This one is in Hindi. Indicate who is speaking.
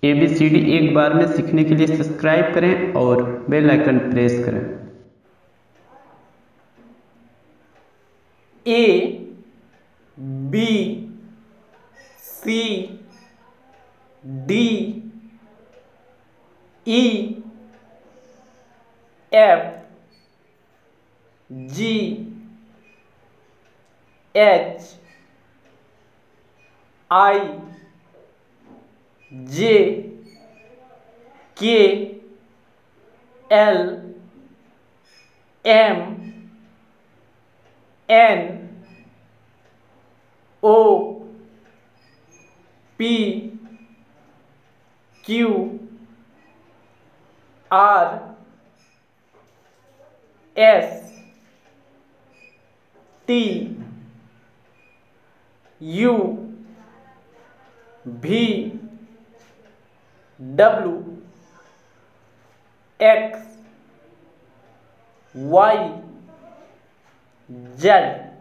Speaker 1: ABCD एक बार में सीखने के लिए सब्सक्राइब करें और बेल आइकन प्रेस करें।
Speaker 2: A B C D E F G H I J K L M N O P Q R S T U V W X Y Z।